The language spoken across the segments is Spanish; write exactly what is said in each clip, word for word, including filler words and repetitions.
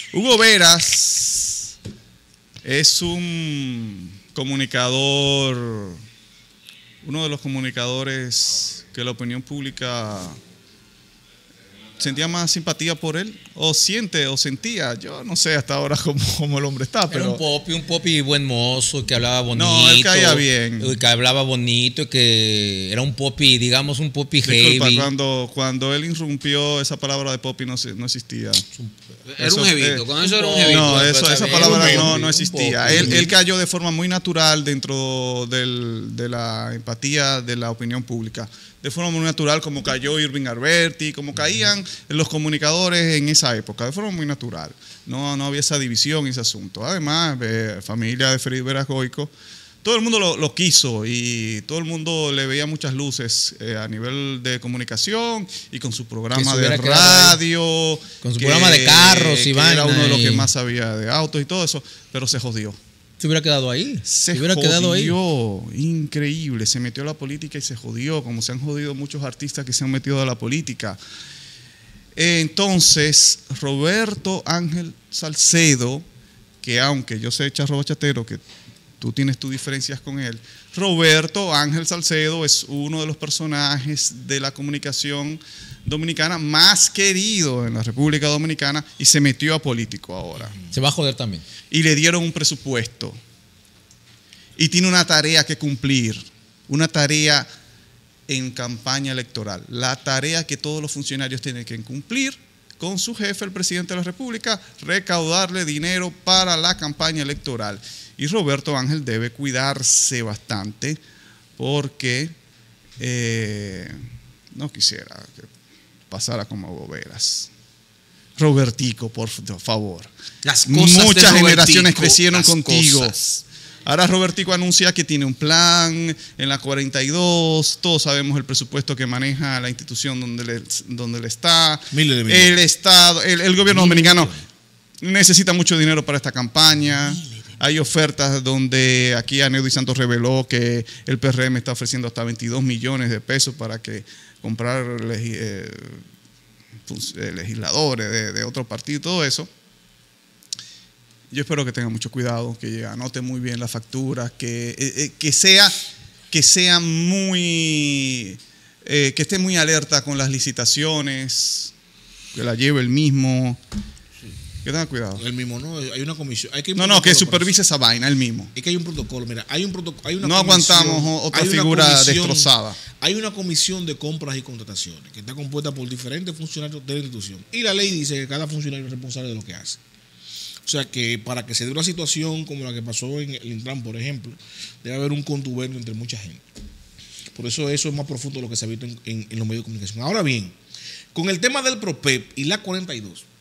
Hugo Veras es un comunicador, uno de los comunicadores que la opinión pública sentía más simpatía por él, o siente, o sentía, yo no sé hasta ahora cómo, cómo el hombre está, pero... Era un popi, un popi buen mozo, que hablaba bonito. No, él caía bien. Que hablaba bonito, que era un popi, digamos, un popi Disculpa, heavy. cuando, cuando él irrumpió, esa palabra de popi no, no existía. Era Eso, un jevito, eh, con eso era un jevito. No, eso, esa palabra no, no un existía. popi. Él, él cayó de forma muy natural dentro del, de la empatía de la opinión pública. De forma muy natural, como cayó Irving Alberti, como caían los comunicadores en esa época, de forma muy natural. No, no había esa división y ese asunto. Además, eh, familia de Freddy Veras Goico, todo el mundo lo, lo quiso y todo el mundo le veía muchas luces eh, a nivel de comunicación y con su programa de radio. Con su que, programa de carros y vaina. Era uno de los y... que más sabía de autos y todo eso, pero se jodió. Se hubiera quedado ahí. Se, se hubiera jodió, quedado ahí. Increíble. Se metió a la política y se jodió, como se han jodido muchos artistas que se han metido a la política. Entonces, Roberto Ángel Salcedo, que aunque yo sé, Charro Bachatero, que tú tienes tus diferencias con él, Roberto Ángel Salcedo es uno de los personajes de la comunicación dominicana más querido en la República Dominicana y se metió a político ahora. Se va a joder también. Y le dieron un presupuesto. Y tiene una tarea que cumplir, una tarea en campaña electoral. La tarea que todos los funcionarios tienen que cumplir con su jefe, el presidente de la República, recaudarle dinero para la campaña electoral. Y Roberto Ángel debe cuidarse bastante porque eh, no quisiera que pasara como Hugo Veras. Robertico, por favor. Las cosas Muchas de generaciones Robertico, crecieron las contigo. cosas. Ahora Robertico anuncia que tiene un plan en la cuarenta y dos. Todos sabemos el presupuesto que maneja la institución donde le, donde le está. Miles de millones. El Estado, el, el gobierno dominicano necesita mucho dinero para esta campaña. Hay ofertas donde aquí Aneudi Santos reveló que el P R M está ofreciendo hasta veintidós millones de pesos para que comprar eh, legisladores de, de otro partido y todo eso. Yo espero que tenga mucho cuidado, que anote muy bien las facturas, que, eh, que sea, que sea muy, eh, que esté muy alerta con las licitaciones, que la lleve el mismo. Que tenga cuidado. El mismo, no, hay una comisión. Hay que no, no, que supervise esa vaina, el mismo. Es que hay un protocolo, mira, hay un protocolo. Hay una no aguantamos otra figura destrozada. Hay una comisión de compras y contrataciones que está compuesta por diferentes funcionarios de la institución. Y la ley dice que cada funcionario es responsable de lo que hace. O sea que para que se dé una situación como la que pasó en el Intran, por ejemplo, debe haber un contubernio entre mucha gente. Por eso eso es más profundo de lo que se ha visto en, en, en los medios de comunicación. Ahora bien, con el tema del PROPEP y la cuarenta y dos,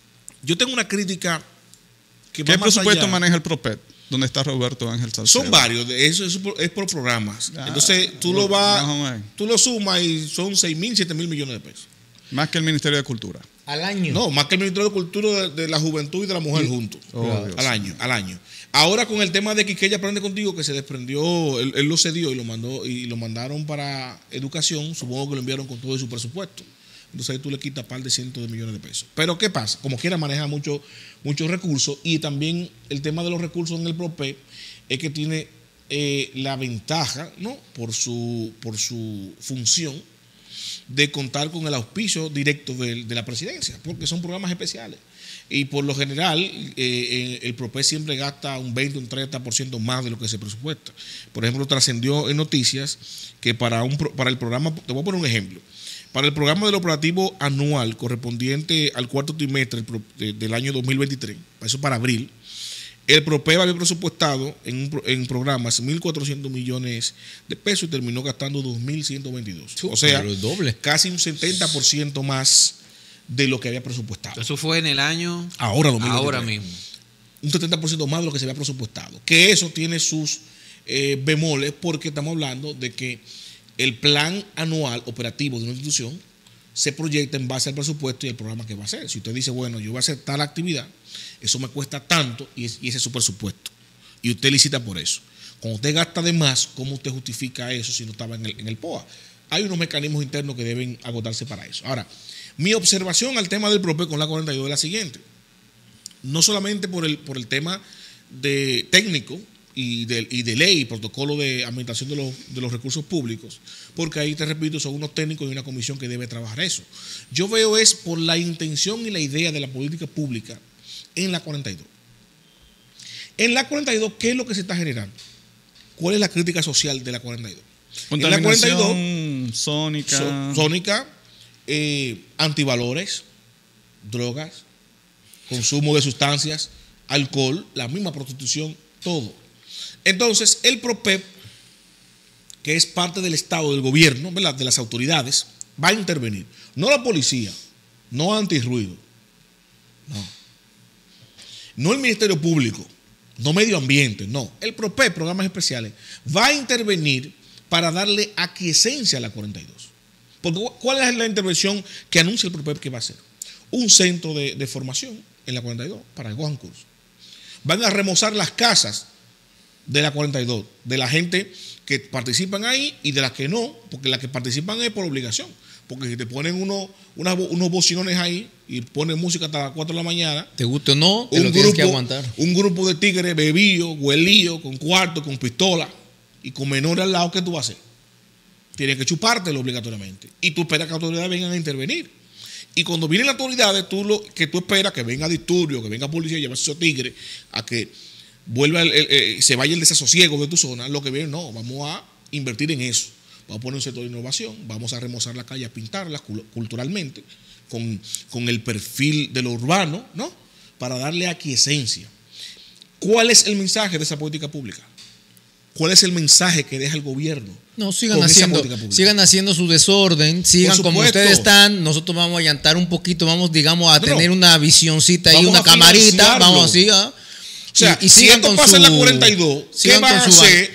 yo tengo una crítica que va ¿Qué más presupuesto allá. maneja el PROPEP? ¿Dónde está Roberto Ángel Salcedo? Son varios, eso es por, es por programas. Ah, Entonces tú lo vas, tú lo sumas y son seis mil, siete mil millones de pesos. Más que el Ministerio de Cultura. Al año. No, más que el Ministerio de Cultura de, de la Juventud y de la Mujer sí. juntos. Oh, al año, al año. Ahora con el tema de Quiqueya Aprende Contigo, que se desprendió, él, él lo cedió y lo mandó y lo mandaron para educación, supongo que lo enviaron con todo su presupuesto. Entonces ahí tú le quitas par de cientos de millones de pesos. Pero ¿qué pasa? Como quiera maneja mucho, muchos recursos y también el tema de los recursos en el PROPEP es que tiene eh, la ventaja, ¿no? Por su, por su función de contar con el auspicio directo de, de la presidencia, porque son programas especiales. Y por lo general, eh, el PROPEP siempre gasta un veinte, un treinta por ciento más de lo que se presupuesta. Por ejemplo, trascendió en noticias que para, un, para el programa, te voy a poner un ejemplo, para el programa del operativo anual correspondiente al cuarto trimestre del año dos mil veintitrés, eso para abril, el PROPEP había presupuestado en, en programas mil cuatrocientos millones de pesos y terminó gastando dos mil ciento veintidós. O sea, doble. Casi un setenta por ciento más de lo que había presupuestado. Eso fue en el año... Ahora, dos mil veintitrés. Ahora mismo. Un setenta por ciento más de lo que se había presupuestado. Que eso tiene sus eh, bemoles porque estamos hablando de que el plan anual operativo de una institución se proyecta en base al presupuesto y el programa que va a hacer. Si usted dice, bueno, yo voy a hacer tal actividad, eso me cuesta tanto y, es, y ese es su presupuesto. Y usted licita por eso. Cuando usted gasta de más, ¿cómo usted justifica eso si no estaba en el, en el P O A? Hay unos mecanismos internos que deben agotarse para eso. Ahora, mi observación al tema del PROPEP con la cuarenta y dos es la siguiente. no solamente por el, por el tema de técnico y de, y de ley y protocolo de administración de los, de los recursos públicos, porque ahí, te repito, son unos técnicos y una comisión que debe trabajar eso. Yo veo es por la intención y la idea de la política pública en la cuarenta y dos. En la cuarenta y dos, ¿qué es lo que se está generando? ¿Cuál es la crítica social de la cuarenta y dos? En la cuarenta y dos, sónica, so, sónica eh, antivalores, drogas, consumo de sustancias, alcohol, la misma prostitución, todo. Entonces, el PROPEP, que es parte del Estado, del gobierno, ¿verdad?, de las autoridades, va a intervenir. No la policía, no antirruido, no. No el Ministerio Público, no medio ambiente, no. El PROPEP, programas especiales, va a intervenir para darle aquiescencia a la cuarenta y dos. Porque ¿cuál es la intervención que anuncia el PROPEP que va a hacer? Un centro de, de formación en la cuarenta y dos para que cojan curso. Van a remozar las casas de la cuarenta y dos, de la gente que participan ahí y de las que no, porque las que participan es por obligación. Porque si te ponen uno, una, unos bocinones ahí y ponen música hasta las cuatro de la mañana, te guste o no, te un lo grupo, tienes que aguantar. Un grupo de tigres bebidos, huelíos, con cuarto, con pistola y con menores al lado, ¿qué tú vas a hacer? Tienes que chupártelo obligatoriamente. Y tú esperas que las autoridades vengan a intervenir. Y cuando vienen las autoridades, tú lo que tú esperas que venga disturbio, que venga policía y llevarse esos tigres a que vuelva el, el, el, se vaya el desasosiego de tu zona. Lo que viene, no, vamos a invertir en eso. Vamos a poner un sector de innovación, vamos a remozar las calles, a pintarlas culturalmente, con, con el perfil de lo urbano, ¿no? Para darle aquiescencia. ¿Cuál es el mensaje de esa política pública? ¿Cuál es el mensaje que deja el gobierno? No, sigan haciendo, sigan haciendo su desorden, sigan como ustedes están. Nosotros vamos a allantar un poquito, vamos, digamos, a no, tener una visioncita y una camarita, vamos así. ¿Ah? O sea, y, y si esto pasa su, en la cuarenta y dos, ¿qué van a hacer?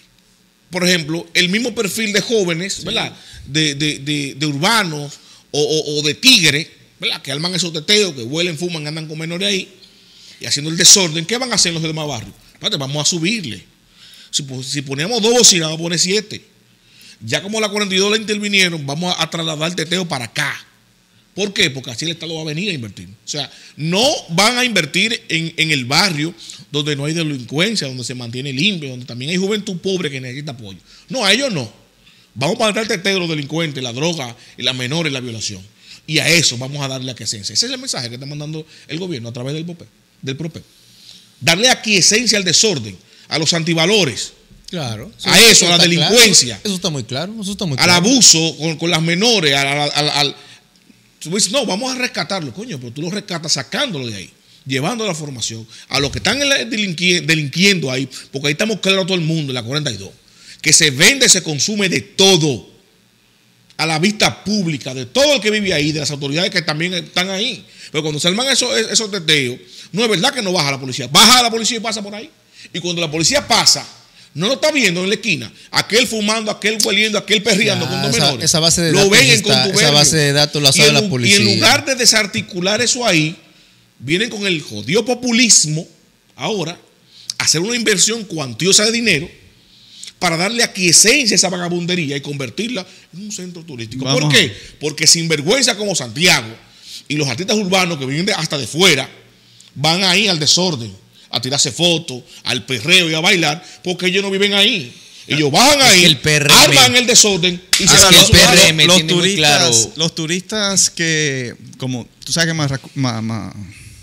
Por ejemplo, el mismo perfil de jóvenes, sí, ¿verdad? De, de, de, de urbanos o, o, o de tigres, ¿verdad? Que arman esos teteos, que huelen, fuman, andan con menores ahí y haciendo el desorden. ¿Qué van a hacer los demás barrios? Espérate, vamos a subirle. Si, si ponemos dos bocinas, vamos a poner siete. Ya como la cuarenta y dos la intervinieron, vamos a, a trasladar el teteo para acá. ¿Por qué? Porque así el Estado va a venir a invertir. O sea, no van a invertir en, en el barrio donde no hay delincuencia, donde se mantiene limpio, donde también hay juventud pobre que necesita apoyo. No, a ellos no. Vamos a matar el teteo de los delincuentes, la droga, y las menores, la violación. Y a eso vamos a darle aquiescencia. Ese es el mensaje que está mandando el gobierno a través del PROPEP. Del PROPEP. Darle aquiescencia al desorden, a los antivalores. Claro. Eso, a eso, a la delincuencia. Claro. Eso está muy claro. Eso está muy al claro. abuso con, con las menores, al, al, al, al tú dices, no, vamos a rescatarlo, coño, pero tú lo rescatas sacándolo de ahí, llevando la formación a los que están delinqui delinquiendo ahí, porque ahí estamos claros todo el mundo en la cuarenta y dos, que se vende, se consume de todo, a la vista pública, de todo el que vive ahí, de las autoridades que también están ahí. Pero cuando se arman esos, esos teteos, no es verdad que no baja la policía, baja la policía y pasa por ahí. Y cuando la policía pasa, no lo está viendo en la esquina, aquel fumando, aquel hueliendo, aquel perreando, ya, con dos esa, menores. Esa base de lo datos ven en está, esa base de datos la sabe la policía. Y en lugar de desarticular eso ahí, vienen con el jodido populismo ahora a hacer una inversión cuantiosa de dinero para darle aquiescencia a esa vagabundería y convertirla en un centro turístico. Vamos. ¿Por qué? Porque sinvergüenza como Santiago y los artistas urbanos que vienen de, hasta de fuera van ahí al desorden, a tirarse fotos, al perreo y a bailar, porque ellos no viven ahí. Ellos bajan es ahí, el arman el desorden y se van a los, los, los turistas, claro. Los turistas que, como tú sabes que Ma, Ma,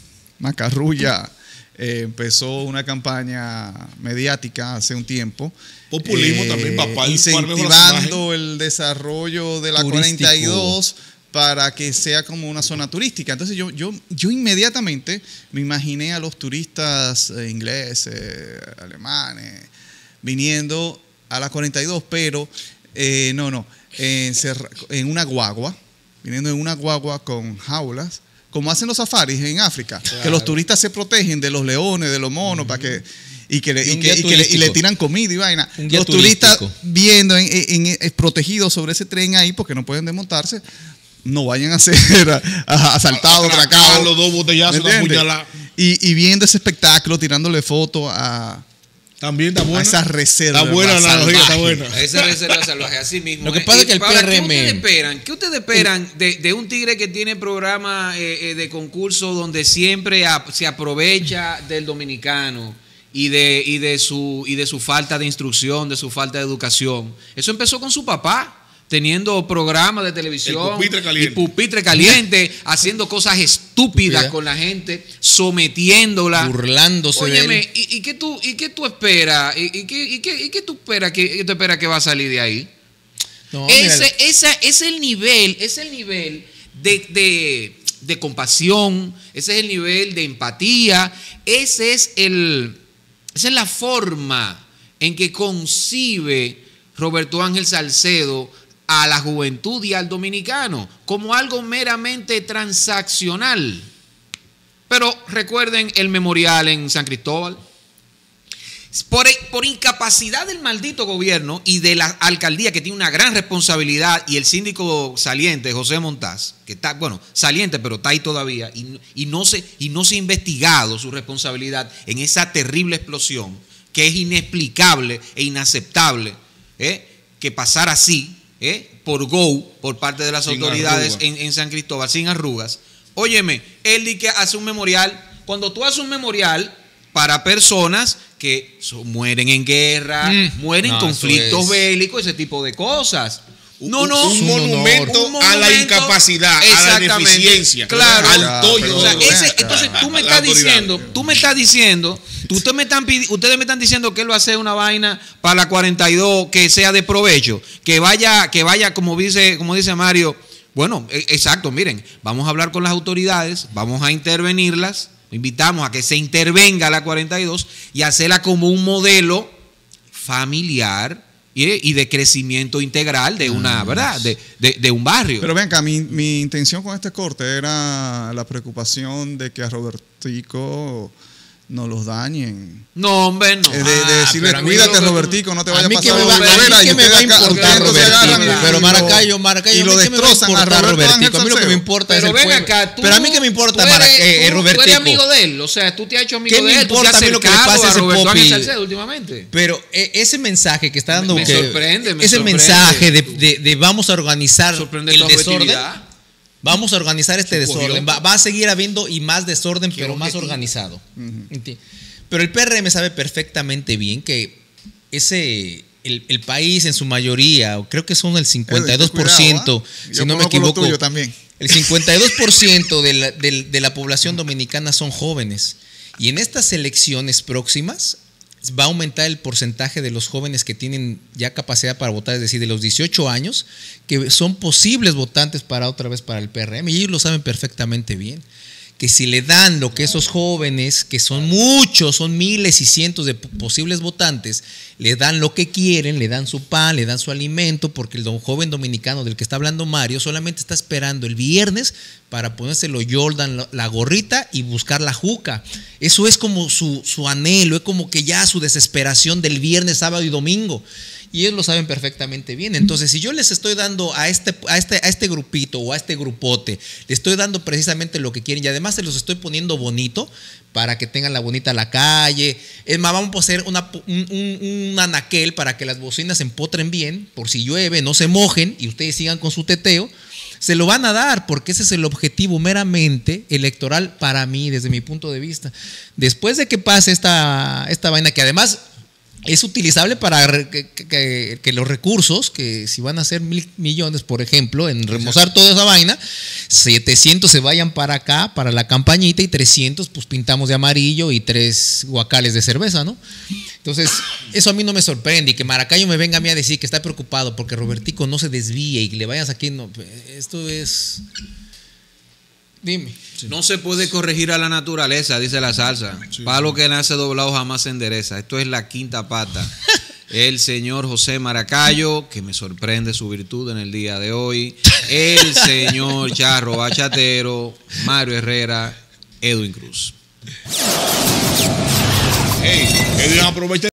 Macarrulla eh, empezó una campaña mediática hace un tiempo. Populismo eh, también, papá. Incentivando el desarrollo de la turístico. cuarenta y dos para que sea como una zona turística. Entonces yo, yo, yo inmediatamente me imaginé a los turistas eh, ingleses, alemanes, viniendo a la cuarenta y dos, pero eh, no, no, en, en una guagua, viniendo en una guagua con jaulas, como hacen los safaris en África, claro, que los turistas se protegen de los leones, de los monos, uh-huh, para que y que, le, y, y, que, y, que le, y le tiran comida y vaina. Los turistas turístico. viendo, en, en, en, protegidos sobre ese tren ahí, porque no pueden desmontarse, no vayan a ser asaltados, atracados. Los dos botellazos, y, y viendo ese espectáculo, tirándole fotos a, También está buena. Esa reserva. Está buena la analogía, está buena. Esa reserva salvaje, así mismo. Lo que pasa es que el P R M... ¿Qué ustedes esperan? ¿Qué ustedes esperan de, de un tigre que tiene programa eh, eh, de concurso donde siempre a, se aprovecha del dominicano y de, y, de su, y de su falta de instrucción, de su falta de educación? Eso empezó con su papá, teniendo programas de televisión el pupitre caliente. y pupitre caliente, haciendo cosas estúpidas Estúpida. con la gente, sometiéndola, burlándose Óyeme, de él. ¿y, y qué tú y qué tú esperas? ¿Y, y qué, y qué, y qué tú esperas que qué tú esperas que va a salir de ahí? No, ese, mira, esa, es el nivel, es el nivel de, de, de compasión, ese es el nivel de empatía, ese es el, esa es la forma en que concibe Roberto Ángel Salcedo a la juventud y al dominicano como algo meramente transaccional. Pero recuerden el memorial en San Cristóbal. Por, por incapacidad del maldito gobierno y de la alcaldía, que tiene una gran responsabilidad, y el síndico saliente, José Montaz, que está, bueno, saliente, pero está ahí todavía, y, y, no se, y no se ha investigado su responsabilidad en esa terrible explosión, que es inexplicable e inaceptable, ¿eh? que pasara así, ¿eh? por go, por parte de las sin autoridades arrugas. en, en San Cristóbal, sin arrugas. Óyeme, él dice que hace un memorial. Cuando tú haces un memorial para personas que so, mueren en guerra, mm, mueren en no, conflictos es... bélicos, ese tipo de cosas. No, un, no, un, un, monumento un monumento a la incapacidad, a la deficiencia, claro, al tollo. O sea, ese, entonces tú me estás diciendo, tú me estás diciendo, tú, ustedes, me están, ustedes me están diciendo que él va a hacer una vaina para la cuarenta y dos que sea de provecho, que vaya, que vaya como dice, como dice Mario. Bueno, exacto, miren, vamos a hablar con las autoridades, vamos a intervenirlas, invitamos a que se intervenga la cuarenta y dos y hacerla como un modelo familiar y de crecimiento integral de una, ¿verdad? De, de, de un barrio. Pero ven acá, mi, mi intención con este corte era la preocupación de que a Robertico no los dañen. No, hombre, no. De, de decirle, ah, cuídate, Robertico, no te vaya a pasar una novela. ¿Qué me va a importar, Robertico? Pero Maracayo, Maracayo, y lo destrozan a Robertico. A mí lo que me importa es el pueblo. Acá, tú, pero a mí que me importa, tú eres, eh, tú, Robertico. Tú eres amigo de él, o sea, tú te has hecho amigo ¿Qué de me él. importa a mí lo que le pase a ese Popi? Últimamente. Pero eh, ese mensaje que está dando, me, me que, sorprende, me ese sorprende. mensaje de, de, de vamos a organizar el desorden. Vamos a organizar este desorden. Va, va a seguir habiendo y más desorden, pero más organizado. Uh-huh. Pero el P R M sabe perfectamente bien que ese el, el país en su mayoría, creo que son el cincuenta y dos por ciento, cuidado, ¿eh? si no me equivoco, tuyo también. el cincuenta y dos por ciento de la, de, de la población dominicana son jóvenes. Y en estas elecciones próximas va a aumentar el porcentaje de los jóvenes que tienen ya capacidad para votar, es decir, de los dieciocho años, que son posibles votantes para otra vez para el P R M. Y ellos lo saben perfectamente bien. Que si le dan lo que esos jóvenes, que son muchos, son miles y cientos de posibles votantes, le dan lo que quieren, le dan su pan, le dan su alimento, porque el don joven dominicano del que está hablando Mario solamente está esperando el viernes para ponérselo Jordan, la gorrita y buscar la juca. Eso es como su, su anhelo, es como que ya su desesperación del viernes, sábado y domingo. Y ellos lo saben perfectamente bien. Entonces, si yo les estoy dando a este, a este, a este grupito o a este grupote, le estoy dando precisamente lo que quieren y además se los estoy poniendo bonito para que tengan la bonita la calle. Es más, vamos a hacer una, un, un, un anaquel para que las bocinas se empotren bien, por si llueve, no se mojen y ustedes sigan con su teteo. Se lo van a dar porque ese es el objetivo meramente electoral para mí, desde mi punto de vista. Después de que pase esta, esta vaina, que además es utilizable para que, que, que los recursos, que si van a ser mil millones, por ejemplo, en remozar toda esa vaina, setecientos se vayan para acá, para la campañita, y trescientos pues pintamos de amarillo y tres guacales de cerveza, ¿no? Entonces, eso a mí no me sorprende, y que Maracayo me venga a mí a decir que está preocupado porque Robertico no se desvíe y le vayas aquí, no, esto es... Dime. Sí. No se puede corregir a la naturaleza, dice la salsa. Sí, Palo sí. que nace doblado jamás se endereza. Esto es la quinta pata. El señor José Maracayo, que me sorprende su virtud en el día de hoy. El señor Charro Bachatero, Mario Herrera, Edwin Cruz. Hey, Edwin aprovecha.